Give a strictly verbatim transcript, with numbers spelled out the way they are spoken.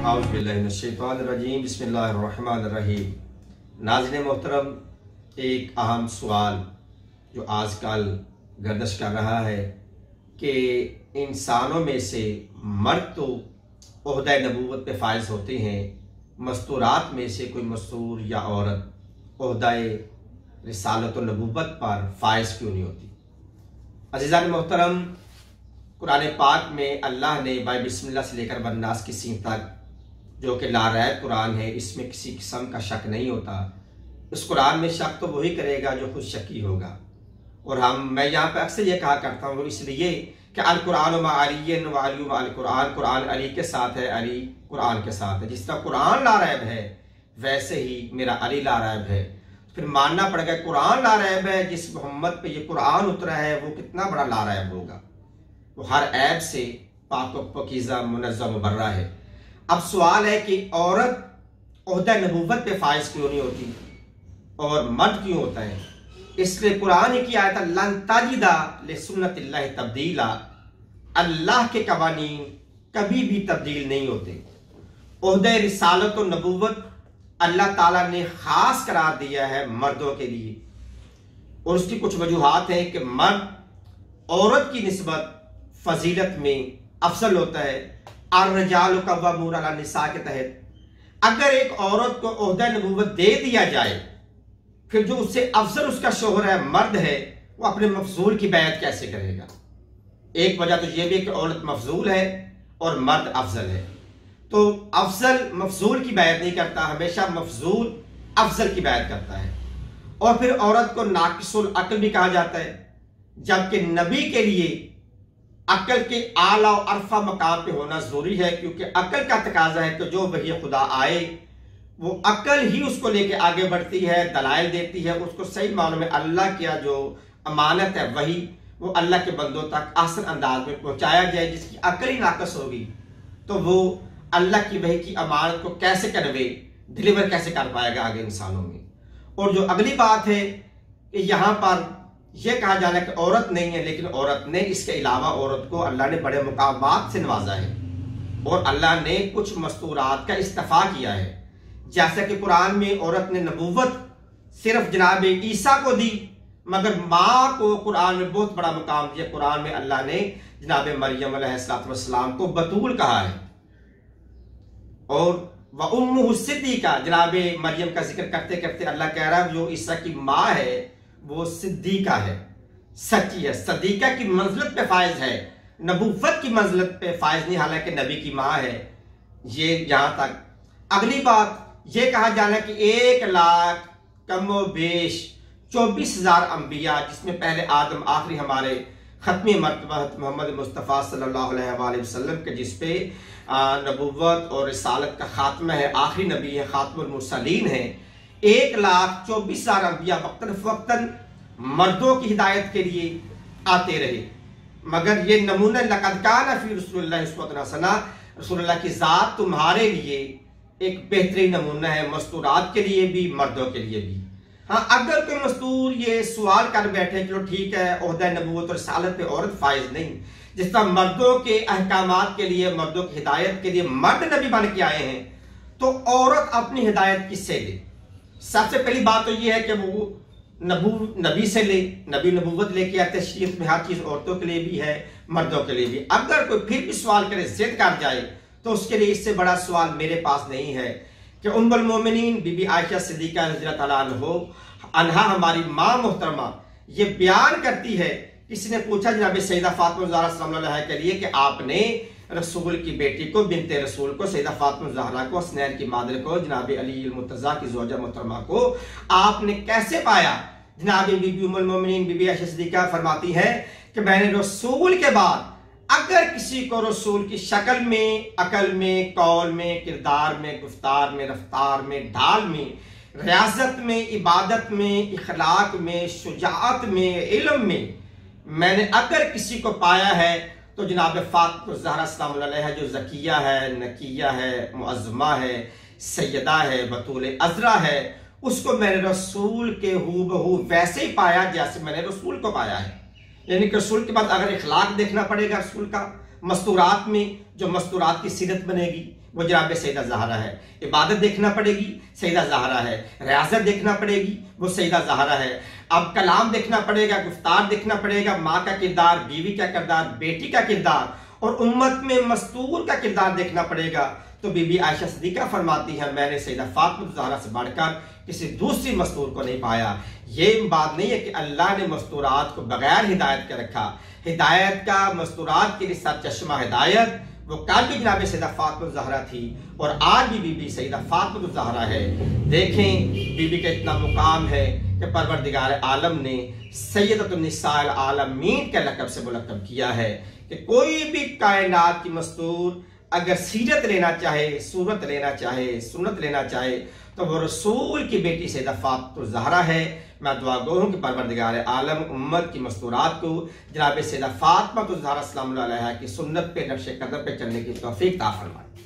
औज़ुबिल्लाहिमिनश्शैतानिर्रजीम बिस्मिल्लाहिर्रहमानिर्रहीम। नाज़रीन मोहतरम, एक अहम सवाल जो आजकल गर्दिश कर रहा है कि इंसानों में से मर्द तो ओहदा नबूवत पे फाइज होते हैं, मस्तूरात में से कोई मस्तूर या औरत ओहदा रिसालत व नबूवत पर फाइज क्यों नहीं होती। अज़ीज़ान मोहतरम, कुरान पाक में अल्लाह ने बाय बिस्मिल्लाह से लेकर बन्नास की सीन तक जो कि लारैब कुरान है, इसमें किसी किस्म का शक नहीं होता। इस कुरान में शक तो वही करेगा जो खुद शकी होगा। और हम मैं यहाँ पे अक्सर ये कहा करता हूँ इसलिए कि अल कुरान व अली व अली व अल कुरान, कुरान अली के साथ है, अली कुरान के साथ है। जिस तरह कुरान लारैब है वैसे ही मेरा अली लारैब है। फिर मानना पड़ेगा कुरान लारैब है, जिस मोहम्मद पे ये कुरान उतरा है वो कितना बड़ा लारैब होगा। वो हर ऐब से पाक व पकीज़ा मुनज़्ज़म मुबर्रा है। अब सवाल है कि औरत ओहदा नबूवत पे फाइज क्यों नहीं होती और मर्द क्यों होता है। इसलिए कुरान की आयत लन तजिदा लिसुन्नतिल्लाहि तब्दीला, अल्लाह के कवानीन कभी भी तब्दील नहीं होते। ओहदा रिसालत और नबूवत अल्लाह ताला ने खास करार दिया है मर्दों के लिए, और उसकी कुछ वजूहात है कि मर्द औरत की निस्बत फजीलत में अफजल होता है। अर्रजालु कव्वामून अला निसा के तहत अगर एक औरत को ओहदा नबूवत दे दिया जाए, फिर जो उससे अफजल उसका शोहर है, मर्द है, वो अपने मफजूल की बैत कैसे करेगा। एक वजह तो यह भी है कि औरत मफजूल है और मर्द अफजल है, तो अफजल मफजूल की बैत नहीं करता, हमेशा मफजूल अफजल की बैत करता है। और फिर औरत को नाकिसुल अक्ल भी कहा जाता है, जबकि नबी के लिए अकल के आला और अरफा मकाम पे होना जरूरी है, क्योंकि अकल का तकाजा है कि जो वही खुदा आए वो अकल ही उसको लेके आगे बढ़ती है, दलाइल देती है, उसको सही मानों में अल्लाह की जो अमानत है वही वो अल्लाह के बंदों तक आसान अंदाज में पहुंचाया जाए। जिसकी अकल ही नाकस होगी तो वो अल्लाह की वही की अमानत को कैसे कन्वे डिलीवर कैसे कर पाएगा आगे इंसानों में। और जो अगली बात है कि यहाँ पर यह कहा जा रहा है कि औरत नहीं है, लेकिन औरत ने इसके अलावा औरत को अल्लाह ने बड़े मुकामात से नवाजा है और अल्लाह ने कुछ मस्तूरात का इस्तिफा किया है। जैसा कि कुरान में औरत ने नबूवत सिर्फ जनाब ईसा को दी, मगर माँ को कुरान में बहुत बड़ा मुकाम दिया। कुरान में अल्लाह ने जनाब मरियम अलैहिस्सलाम को बतूल कहा है, और व उम्मुहु सिद्दीका, जनाब मरियम का जिक्र करते करते अल्लाह कह रहा है जो ईसा की माँ है वो सिद्दीका है, सच्ची है, सदीका की मंजिलत पे फायज है, नबूवत की मंजिलत पे फायज नहीं, हालांकि नबी की माँ है। ये यहां तक। अगली बात ये कहा जाना कि एक लाख कमो बेश चौबीस हजार अम्बिया, जिसमें पहले आदम आखिरी हमारे खत्मी मर्तबा मोहम्मद मुस्तफ़ा सल्लल्लाहु अलैहि वसल्लम के जिस पे नबूवत और रिसालत का खात्मा है, आखिरी नबी है, खातमुल मुरसलीन है। एक लाख चौबीस हजार अम्बिया वक्तन फवक्तन मर्दों की हिदायत के लिए आते रहे, मगर ये नमूना लक़द कान फ़ी रसूलिल्लाहि उस्वतुन हसना, रसूलुल्लाह की ज़ात तुम्हारे लिए एक बेहतरीन नमूना है, मस्तूरात के लिए भी मर्दों के लिए भी। हाँ, अगर कोई मस्तूर ये सवाल कर बैठे चलो ठीक है ओहदा नबूवत और रिसालत पे औरत फाइज नहीं, जिस तरह मर्दों के अहकामात के लिए, मर्दों की हिदायत के लिए मर्द नबी बन के आए हैं, तो औरत अपनी हिदायत किससे ले। सबसे पहली बात तो यह है कि वो नबू नबी से ले, नबी नबूवत लेके आते। शरीयत में हर चीज औरतों के लिए भी है, मर्दों के लिए भी। अगर कोई फिर भी सवाल करे, जिद कर जाए, तो उसके लिए इससे बड़ा सवाल मेरे पास नहीं है कि उम्मुल मोमिनीन बीबी आयशा सिद्दीका रज़ियल्लाहु ताला अन्हा, हमारी माँ मोहतरमा, ये बयान करती है, किसी ने पूछा जनाब सैयदा फातिमा ज़हरा सलाम अलैहा के लिए कि आपने रसूल की बेटी को, बिनते रसूल को, सैयदा फातिमा ज़हरा को, हसनैन की मादर को, जनाब अली मुर्तज़ा की ज़ौजा मोहतरमा को आपने कैसे पाया। जनाब बीबी उम्मुल मोमिनीन बीबी आयशा सिद्दीका फरमाती है कि मैंने रसूल के बाद अगर किसी को रसूल की शक्ल में, अकल में, कौल में, किरदार में, गुफ्तार में, रफ्तार में, ढाल में, रियासत में, इबादत में, इखलाक में, शुजाअत में, इल्म में मैंने अगर किसी को पाया है तो जनाब फातिमा ज़हरा सलाम अलैहा, जो ज़किया है, नकिया है, मुअज़्ज़मा है, सैयदा है, बतूल अज़रा है, उसको मैंने रसूल के हूबहू वैसे ही पाया जैसे मैंने रसूल को पाया है। यानी कि रसूल के बाद अगर इखलाक देखना पड़ेगा रसूल का, मस्तूरात में जो मस्तूरात की सीरत बनेगी, वो जनाब सैयदा ज़हरा है। इबादत देखना पड़ेगी, सैयदा ज़हरा है। रियाजत देखना पड़ेगी, वो सैयदा ज़हरा है। अब कलाम देखना पड़ेगा, गुफ्तार देखना पड़ेगा, माँ का किरदार, बीवी का किरदार, बेटी का किरदार और उम्मत में मस्तूर का किरदार देखना पड़ेगा। तो बीबी आयशा सिद्दीक़ा फरमाती है, मैंने सैयदा फातिमा ज़हरा से बढ़कर किसी दूसरी मस्तूर को नहीं पाया। ये बात नहीं है कि अल्लाह ने मस्तूरात को बगैर हिदायत के रखा। हिदायत का मस्तूरात के लिए सरचश्मा हिदायत वो कल भी जनाब सैयदा फातिमा ज़हरा थी और आज भी बीबी सैयदा फातिमा ज़हरा है। देखें बीबी का इतना मुकाम है कि परवरदिगार आलम ने सैयदतुन निसाइल आलमीन के लक़ब से मुलक़्क़ब किया है कि कोई भी कायनात की मस्तूर अगर सीरत लेना चाहे, सूरत लेना चाहे, सुन्नत लेना चाहे तो वो रसूल की बेटी सैयदा फातिमा ज़हरा है। मैं दुआ गो हूँ कि परवरदिगार आलम उम्मत की मस्तूरात को जनाब सैयदा फातिमा ज़हरा सलामुल्लाह अलैहा की सुन्नत पे, नक्शे कदम पे चलने की तौफीक अता फरमाए।